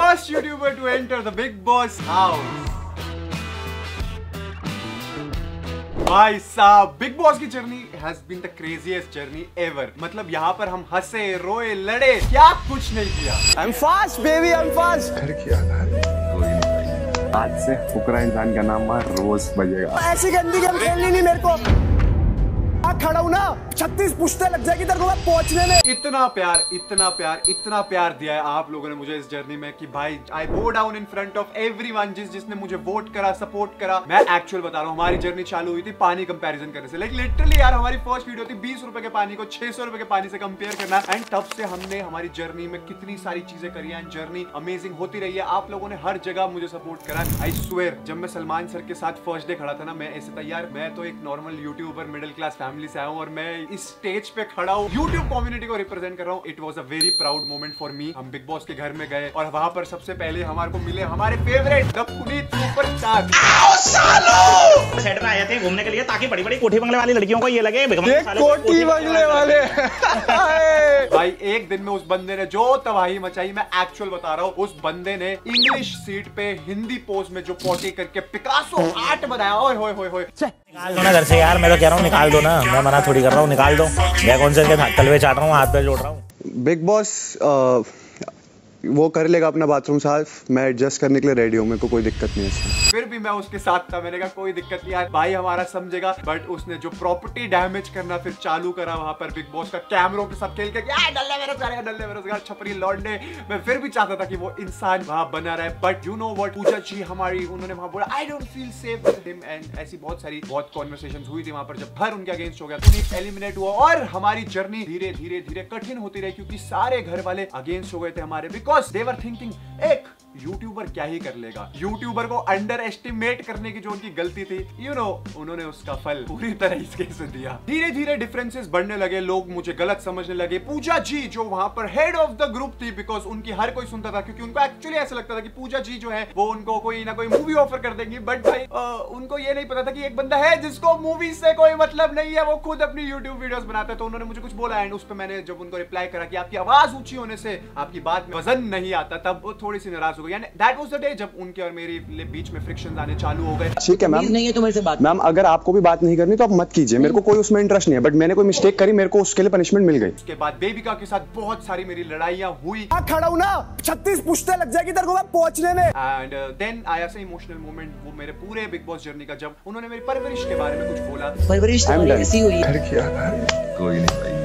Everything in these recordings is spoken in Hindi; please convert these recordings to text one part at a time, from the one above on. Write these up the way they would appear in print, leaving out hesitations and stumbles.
first YouTuber to enter the Bigg Boss house. भाई साहब, बिग बॉस की journey has been the craziest journey ever. मतलब यहाँ पर हम हंसे, रोए, लड़े, क्या कुछ नहीं किया। I'm fast baby, I'm fast। घर की आधार कोई नहीं। आज से फुकरा इंसान का नाम रोज बजेगा। ऐसी गंदी गेम खेलनी नहीं मेरे को। खड़ा हूं ना, 36 पुश्ते लग जाएगी तेरे को पहुंचने में। इतना प्यार, इतना प्यार, इतना प्यार दिया है आप लोगों ने मुझे इस जर्नी में कि भाई I bow down in front of everyone जिसने मुझे वोट करा, सपोर्ट करा। मैं एक्चुअल बता रहा हूँ, हमारी जर्नी चालू हुई थी पानी कंपैरिजन करने से। लाइक लिटरली यार, हमारी फर्स्ट वीडियो थी 20 रुपए के पानी को 600 रुपए के पानी से कंपेयर करना। एंड तब से हमने हमारी जर्नी में कितनी सारी चीजें करी है। जर्नी अमेजिंग होती रही है। आप लोगों ने हर जगह मुझे सपोर्ट करा। आई स्वेयर, जब मैं सलमान सर के साथ फर्स्ट डे खड़ा था ना, मैं ऐसे था यार, मैं तो एक normal YouTuber middle class family से आया हूँ और मैं इस स्टेज पे खड़ा हूँ, यूट्यूब कम्युनिटी को रिप्रेजेंट कर रहा हूँ। It was a very proud moment for me. हम बिग बॉस के घर में गए और वहां पर सबसे पहले हमारे को मिले हमारे favourite the Puneet superstar. Set पे आए थे घूमने के लिए ताकि बड़ी बड़ी कोठी बंगले वाली लड़कियों को ये लगे कोठी बंगले वाले। भाई एक दिन में उस बंदे ने जो तबाही मचाई, मैं एक्चुअल बता रहा हूँ। उस बंदे ने इंग्लिश सीट पे हिंदी पोज में जो पॉटी करके पिकासो आर्ट बनाया। ओए होए होए होए, निकाल दो ना घर से यार, मैं तो कह रहा हूँ निकाल दो ना, मैं मना थोड़ी कर रहा हूँ, निकाल दो। मैं कौन से तलवे चाट रहा हूँ, हाथ पे जोड़ रहा हूँ। बिग बॉस वो कर लेगा अपना बाथरूम साफ, मैं एडजस्ट करने के लिए रेडी हूँ, मेरे को कोई दिक्कत नहीं है। फिर भी मैं उसके साथ था। मैंने कहा कोई दिक्कत नहीं यार, भाई हमारा समझेगा। बट उसने जो प्रॉपर्टी डैमेज करना फिर चालू करा वहां पर बिग बॉस का, कैमरों के साथ खेल के डल्ले बेरोजगार छपरी लौंडे। मैं फिर भी चाहता था कि वो इंसान वहां बना रहे। But you know what, Pooja ji हमारी, उन्होंने वहां बोला I don't feel safe with him. And ऐसी बहुत सारी कॉन्वर्सेशंस हुई थी वहां पर। जब भर उनके अगेंस्ट हो गया, पुनीत एलिमिनेट हुआ और हमारी जर्नी धीरे धीरे धीरे कठिन होती रही, क्योंकि सारे घर वाले अगेंस्ट हो गए थे हमारे। बिकॉज दे वर थिंकिंग एक यूट्यूबर क्या ही कर लेगा। यूट्यूबर को अंडर एस्टिमेट करने की जो उनकी गलती थी, यू नो, उन्होंने उसका फल पूरी तरह इसके से दिया। धीरे धीरे डिफरेंसेस बढ़ने लगे, लोग मुझे गलत समझने लगे। पूजा जी जो वहां पर हेड ऑफ द ग्रुप थी, बिकॉज उनकी हर कोई सुनता था, क्योंकि उनको एक्चुअली ऐसा लगता था कि पूजा जी जो है वो उनको कोई ना कोई मूवी ऑफर कर देंगी। बट भाई उनको ये नहीं पता था कि एक बंदा है जिसको मूवी से कोई मतलब नहीं है, वो खुद अपनी यूट्यूब वीडियोस बनाता है। तो उन्होंने मुझे कुछ बोला एंड उस पर मैंने जब उनको रिप्लाई करा कि आपकी आवाज ऊंची होने से आपकी बात में वजन नहीं आता, तब वो थोड़ी सी नाराज हो गई। दैट वाज द डे जब उनके और मेरे बीच में फ्रिक्शन आने चालू हो गए। ठीक है मैम, नहीं है तो मेरे से बात। मैम अगर आपको भी बात नहीं करनी तो आप मत कीजिए, मेरे को कोई उसमें इंटरेस्ट नहीं है। बट मैंने कोई मिस्टेक करी, मेरे को उसके लिए पनिशमेंट मिल गई। उसके बाद बेबिका के साथ बहुत सारी मेरी लड़ाइयां हुई। खड़ा हूं ना, 36 पुश्ते लग जाएगी तेरे को पहुंचने में। एंड देन आया से इमोशनल मोमेंट वो मेरे पूरे बिग बॉस जर्नी का, जब उन्होंने मेरी परवरिश के बारे में कुछ बोला। परवरिश तुम्हारी ऐसी हुई। घर की आधार कोई नहीं भाई।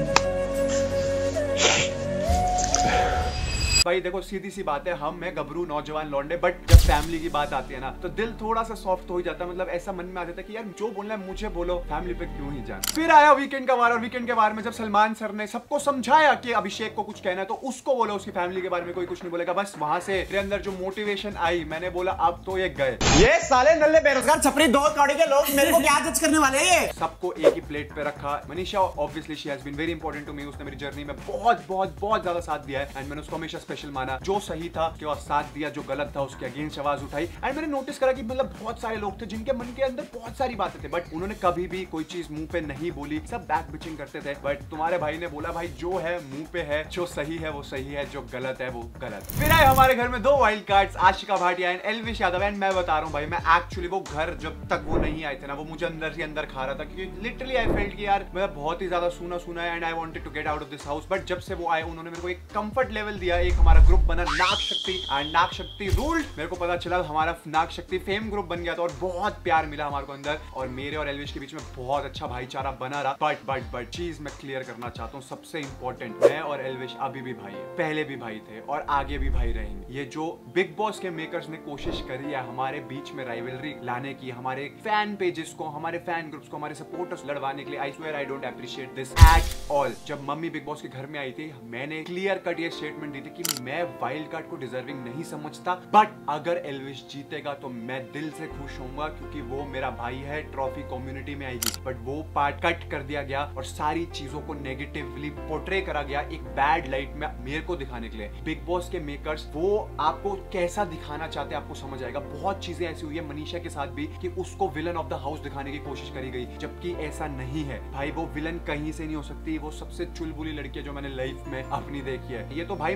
भाई देखो सीधी सी बात है, हम मैं गबरू नौजवान लौंडे, बट जब फैमिली की बात आती है ना तो दिल थोड़ा सा सॉफ्ट हो ही जाता है। मतलब ऐसा मन में आ जाता है कि यार जो बोलना है मुझे बोलो, फैमिली पे क्यों ही जाना। फिर आया वीकेंड का वार, और वीकेंड के बारे में जब सलमान सर ने सबको समझाया कि अभिषेक को कुछ कहना है तो उसको बोला, उसकी फैमिली के बारे में कोई कुछ नहीं बोलेगा। बस वहां से मेरे अंदर जो मोटिवेशन आई, मैंने बोला अब तो ये गए, ये साले नल्ले बेरोजगार छपरी दो कौड़ी के लोग मेरे को क्या जज करने वाले हैं। सबको एक ही प्लेट पे रखा। Manisha obviously she has been very important to me. उसने मेरी जर्नी में बहुत बहुत बहुत ज्यादा साथ दिया है एंड मैंने उसको हमेशा स्पेशल माना। जो सही था उसके बाद साथ दिया, जो गलत था उसके अगेंस्ट आवाज उठाई। एंड मैंने नोटिस करा कि मतलब बहुत सारे लोग थे जिनके मन के अंदर बहुत सारी बातें थे, बट उन्होंने कभी भी कोई चीज मुंह पे नहीं बोली, सब बैक बिचिंग करते थे। बट तुम्हारे भाई ने बोला भाई जो है मुंह पे है, जो सही है वो सही है, जो गलत है वो गलत। फिर आए हमारे घर में दो wild cards, Aashika Bhatia and Elvish Yadav. And मैं बता रहा हूँ भाई, मैं एक्चुअली वो घर जब तक वो नहीं आए थे ना, वो मुझे अंदर से अंदर खा रहा था, क्योंकि लिटरली आई फेल्ट कि यार मैं बहुत ही ज्यादा सूना सूना है and I wanted to get out of this house. But जब से वो आए उन्होंने मेरे को एक कंफर्ट लेवल दिया। एक हमारा ग्रुप बना नाग शक्ति एंड नाग शक्ति रूल्ड। मेरे को पता चला हमारा नाग शक्ति फेम ग्रुप बन गया था और बहुत प्यार मिला हमारे को अंदर, और मेरे और एल्विश के बीच में बहुत अच्छा भाईचारा बना रहा। बट चीज मैं क्लियर करना चाहता हूँ, सबसे इंपॉर्टेंट, मैं और एल्विश अभी भी भाई है, पहले भी भाई थे और आगे भी भाई रहेंगे। ये जो बिग बॉस के मेकर्स ने कोशिश करी है हमारे बीच में राइवलरी लाने की, हमारे फैन पेजेस को, हमारे फैन ग्रुप्स को, हमारे सपोर्टर्स लड़वाने के लिए, I swear I don't appreciate this at all. जब मम्मी बिग बॉस के घर में आई थी, मैंने क्लियर कट ये स्टेटमेंट दी थी कि मैं वाइल्ड कार्ड को डिजर्विंग नहीं समझता, बट अगर एल्विश जीतेगा तो मैं दिल से खुश होऊंगा क्योंकि वो मेरा भाई है, ट्रॉफी कम्युनिटी में आएगी। बट वो पार्ट कट कर दिया गया और सारी चीजों को नेगेटिवली पोर्ट्रे करा गया, एक बैड लाइट में मेरे को दिखाने के लिए। बिग बॉस के मेकर्स वो आपको कैसा दिखाना चाहते हैं आपको समझ आएगा। बहुत चीजें ऐसी हुई है मनीषा के साथ भी कि उसको विलन ऑफ द हाउस दिखाने की कोशिश करी गई, जबकि ऐसा नहीं है भाई। वो विलन कहीं से नहीं हो सकती, वो सबसे चुलबुली लड़की है जो मैंने लाइफ में अपनी देखी है। ये तो भाई मैं जेन्युइन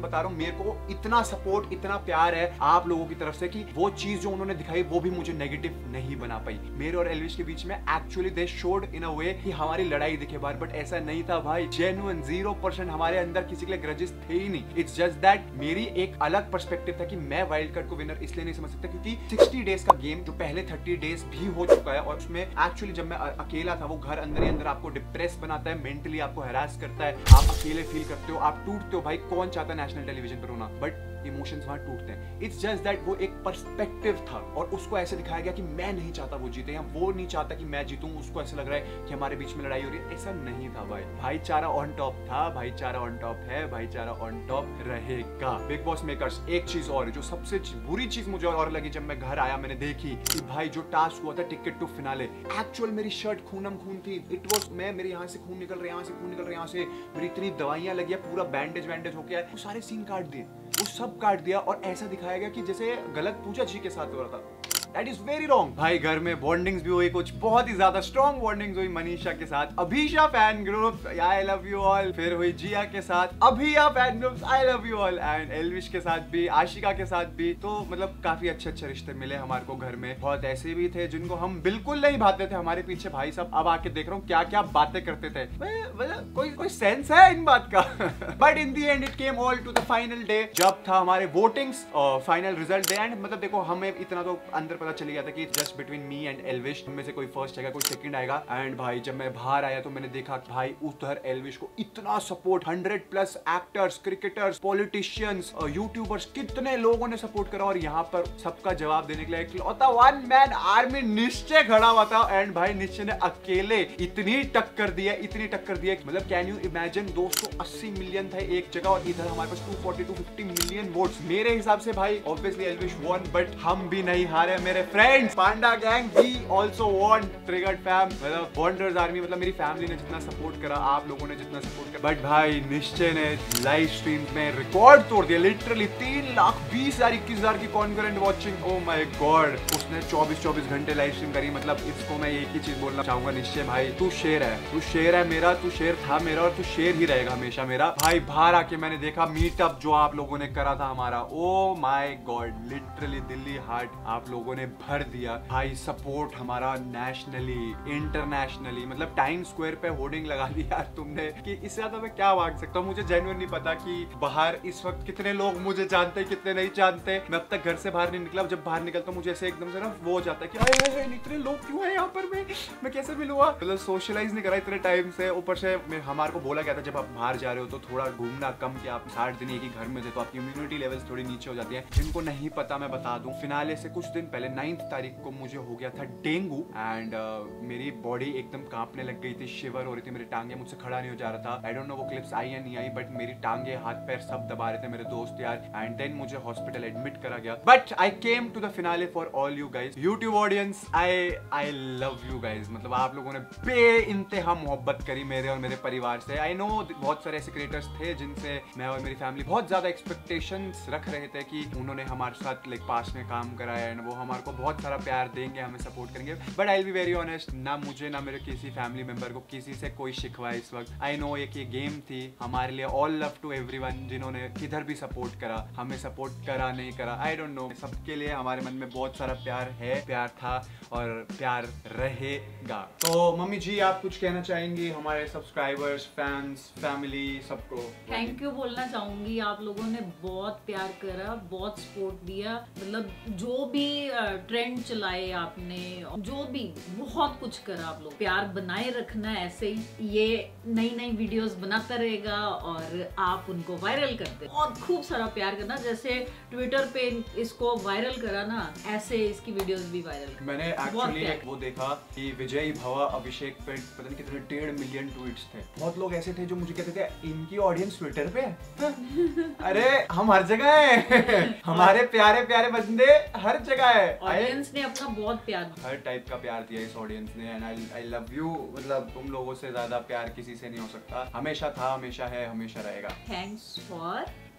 बता रहा हूँ, मेरे को इतना सपोर्ट, इतना प्यार है आप लोगों की तरफ से कि वो चीज जो उन्होंने दिखाई वो भी मुझे नेगेटिव नहीं बना पाई। मेरे और एल्विश के बीच में एक्चुअली दे शोड इन अ वे कि हमारी लड़ाई दिखे बाहर, बट ऐसा नहीं था भाई। जेन्युइन 0% हमारे अंदर किसी के लिए ग्रजेस थे ही नहीं। इट्स जस्ट दैट मेरी एक अलग पर्सपेक्टिव था कि मैं वाइल्ड कार्ड को विनर इसलिए नहीं समझ सकता क्योंकि 60 डेज का गेम जो पहले 30 डेज भी हो चुका है, और उसमें एक्चुअली जब मैं अकेला था वो घर अंदर ही अंदर आपको डिप्रेस बनाता है, मेंटली आपको हैरास करता है, आप अकेले फील करते हो, आप टूटते हो। भाई कौन चाहता है नेशनल टेलीविजन पर होना, बट इमोशंस वहां टूटते हैं। इट्स जस्ट दैट वो एक पर्सपेक्टिव था और उसको ऐसे दिखाया गया कि मैं नहीं चाहता वो जीते या वो नहीं चाहता कि मैं जीतूं, उसको ऐसा लग रहा है कि हमारे बीच में लड़ाई हो रही है। ऐसा नहीं था भाई, भाईचारा ऑन टॉप था, भाईचारा ऑन टॉप है, भाईचारा ऑन टॉप रहेगा। बिग बॉस मेकर्स, एक चीज और जो सबसे बुरी चीज मुझे और लगी जब मैं घर आया, मैंने देखी कि भाई जो टास्क हुआ था टिकट टू फिनाले, एक्चुअल मेरी शर्ट खूनम खून थी। इट वाज मेरे यहाँ से खून निकल रहा है, यहाँ से खून निकल रहा है, यहाँ से मेरी इतनी दवाइयां लगी है, पूरा बैंडेज वैंडेज हो गया है, वो सारे सीन काट दिए, वो सब काट दिया और ऐसा दिखाया गया कि जैसे गलत पूजा जी के साथ हो रहा था। That is very wrong। भाई घर में बॉन्डिंग्स भी हुई, कुछ बहुत ही ज्यादा स्ट्रॉन्ग बॉन्डिंग्स हुई मनीषा के साथ, Abhisha fan group I love you all, फिर हुई जिया के साथ, Abhiya fan groups I love you all, and Elvish के साथ भी, आशिका के साथ भी। तो मतलब काफी अच्छे अच्छे रिश्ते मिले हमारे को घर में। बहुत ऐसे भी थे जिनको हम बिल्कुल नहीं भाते थे हमारे पीछे, भाई साहब अब आके देख रहा हूँ क्या क्या बातें करते थे, मतलब कोई सेंस है इन बात का। But in the end it came all to the final day, जब था हमारे votings final result day. And मतलब देखो हमें इतना तो अंदर पता चल गया था कि just between me and Elvish में से कोई फर्स्ट आएगा, कोई सेकंड आएगा। एंड भाई जब मैं बाहर आया तो मैंने देखा भाई उधर एल्विश को इतना support, 100+ actors, cricketers, politicians, YouTubers, कितने लोगों ने सपोर्ट करा। और यहाँ पर सबका जवाब देने के लिए इकलौता वन मैन आर्मी निश्चय खड़ा हुआ था। एंड भाई निश्चय ने अकेले इतनी टक्कर दी है, इतनी टक्कर दी है, मतलब कैन यू इमेजिन 280 मिलियन थे एक जगह और इधर हमारे पास 240-250 मिलियन वोट्स। मेरे हिसाब से भाई ऑब्वियसली एल्विश वॉन, बट हम भी नहीं हारे मेरे friends. Panda gang we also won, triggered fam, मतलब वंडर्स आर्मी, मतलब मेरी फैमिली ने जितना सपोर्ट करा, आप लोगों ने जितना सपोर्ट करा, बट भाई निश्चय ने लाइव स्ट्रीम में रिकॉर्ड तोड़ दिया। लिटरली 3,20,000-21,000 की concurrent watching. Oh my god, उसने 24 घंटे लाइव स्ट्रीम करी। मतलब इसको मैं एक ही चीज बोलना चाहूंगा, निश्चय भाई तू शेर है, तू शेर है मेरा, तू शेर था मेरा और तू शेर ही रहेगा हमेशा मेरा। भाई बाहर आके मैंने देखा मीटअप जो आप लोगों ने करा था हमारा, oh my god, literally Delhi heart आप लोगों ने भर दिया भाई। सपोर्ट हमारा नेशनली, इंटरनेशनली, मतलब टाइम स्क्वायर पे होर्डिंग लगा दी यार तुमने, कि इससे ज्यादा मैं क्या मांग सकता हूँ। मुझे जेन्युइन नहीं पता कि बाहर इस वक्त कितने लोग मुझे जानते हैं, कितने नहीं जानते। मैं अब तक घर से बाहर नहीं निकला, जब बाहर निकलता हूँ मुझे ऐसे एकदम से ना वो हो जाता है कि अरे इतने लोग क्यों है यहाँ पर, मैं कैसे मिलूंगा, मतलब सोशलाइज नहीं करा इतने टाइम से। ऊपर से हमारे को बोला गया था जब आप बाहर जा रहे हो तो थोड़ा घूमना कम, कि आप 60 दिन एक ही घर में थे तो आपकी इम्यूनिटी लेवल्स थोड़ी नीचे हो जाती है। जिनको नहीं पता मैं बता दूं, फिनाले से कुछ दिन पहले 9 तारीख को मुझे हो गया था डेंगू। एंड मेरी बॉडी एकदम कांपने लग गई थी, शिवर हो रही थी, मेरी टांगे, मुझसे खड़ा नहीं हो जा रहा था। आई डोंट नो वो क्लिप्स आई या नहीं आई, बट मेरी टांगे, हाथ पैर सब दबा रहे थे मेरे दोस्त यार। एंड देन मुझे हॉस्पिटल एडमिट करा गया, but I came to the finale for all you guys, YouTube audience. I love you guys, मतलब आप लोगों ने बेइंतहा मोहब्बत करी मेरे और मेरे परिवार से। आई नो बहुत सारे ऐसे क्रिएटर्स थे जिनसे मैं और मेरी फैमिली बहुत ज्यादा एक्सपेक्टेशंस रख रहे थे कि उन्होंने हमारे साथ लाइक पास में काम करा है एंड वो हमारे को बहुत सारा प्यार देंगे, हमें सपोर्ट करेंगे। But I will be very honest, ना मुझे ना मेरे किसी फैमिली मेंबर को किसी से कोई शिकवा है इस वक्त। आई नो एक ये गेम थी हमारे लिए, ऑल लव टू एवरीवन जिन्होंने किधर भी सपोर्ट करा, हमें सपोर्ट करा नहीं करा, आई डोंट नो, सबके लिए हमारे मन में बहुत सारा प्यार है, प्यार था और प्यार रहेगा। तो मम्मी जी आप कुछ कहना चाहेंगी हमारे सब्सक्राइबर्स, फैंस, फैमिली, सबको? थैंक यू बोलना चाहूंगी, आप लोगों ने बहुत प्यार करा, बहुत सपोर्ट दिया, मतलब जो भी ट्रेंड चलाए आपने, जो भी बहुत कुछ करा आप लोग। प्यार बनाए रखना ऐसे ही, ये नई वीडियोस बनाता रहेगा और आप उनको वायरल करते, बहुत खूब सारा प्यार करना। जैसे ट्विटर पे इसको वायरल करा ना, ऐसे इसकी वीडियोस भी वायरल। मैंने एक्चुअली एक वो देखा कि विजय भवा अभिषेक पे पता नहीं कितने 1.5 मिलियन ट्वीट्स थे। बहुत लोग ऐसे थे जो मुझे कहते थे इनकी ऑडियंस ट्विटर पे है। अरे हम हर जगह है, हमारे प्यारे प्यारे बंदे हर जगह है। ऑडियंस ने अपना बहुत प्यार, हर टाइप का प्यार दिया इस ऑडियंस ने एंड आई लव यू। मतलब तुम लोगों से ज्यादा प्यार किसी से नहीं हो सकता, हमेशा था, हमेशा है, हमेशा रहेगा। Thanks for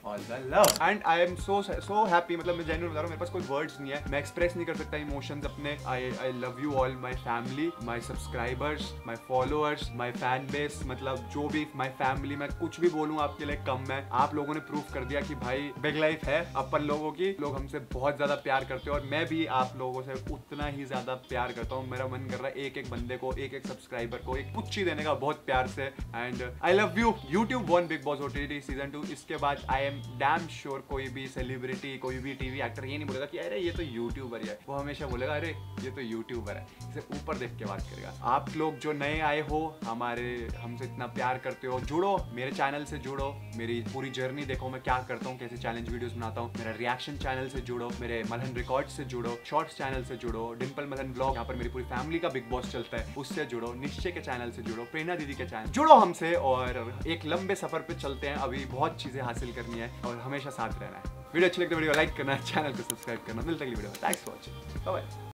all the love and I am so happy. मतलब मैं जेन्युइन बता रहा हूँ, मेरे पास कोई वर्ड्स नहीं है, मैं एक्सप्रेस नहीं कर सकता इमोशंस अपने। I love you all my family, my subscribers, my followers, my fan base, मतलब जो भी माय फैमिली, मैं कुछ भी बोलूँ आपके लिए कम है। आप लोगों ने प्रूव कर दिया कि भाई बिग लाइफ है अपन लोगों की, लोग हमसे बहुत ज्यादा प्यार करते हो और मैं भी आप लोगों से उतना ही ज्यादा प्यार करता हूँ। मेरा मन कर रहा है एक एक बंदे को, एक एक सब्सक्राइबर को एक पुच्ची देने का बहुत प्यार से। And I love you. YouTube one Bigg Boss OTT season 2। इसके बाद आई एम डैम श्योर कोई भी सेलिब्रिटी, कोई भी टीवी एक्टर ये नहीं बोलेगा कि अरे ये तो यूट्यूबर ही है, वो हमेशा बोलेगा अरे ये तो यूट्यूबर है, इसे ऊपर देख के बात करेगा। आप लोग जो नए आए हो, हमसे इतना प्यार करते हो, जुड़ो मेरे चैनल से, जुड़ो मेरी पूरी जर्नी देखो, मैं क्या करता हूँ, कैसे चैलेंज वीडियोस बनाता हूँ। मेरा रिएक्शन चैनल से जुड़ो, मेरे मलहन रिकॉर्ड से जुड़ो, शॉर्ट्स चैनल से जुड़ो, डिम्पल मलहन ब्लॉग, यहाँ पर मेरी पूरी फैमिली का बिग बॉस चलता है, उससे जुड़ो, निश्चय के चैनल से जुड़ो, प्रेरणा दीदी के चैनल जुड़ो हमसे और एक लंबे सफर पे चलते हैं। अभी बहुत चीजें हासिल करनी है और हमेशा साथ रहना है। वीडियो अच्छी लगती है वीडियो लाइक करना है, चैनल को सब्सक्राइब करना। मिलते हैं अगली वीडियो में। Thanks for watching, bye bye.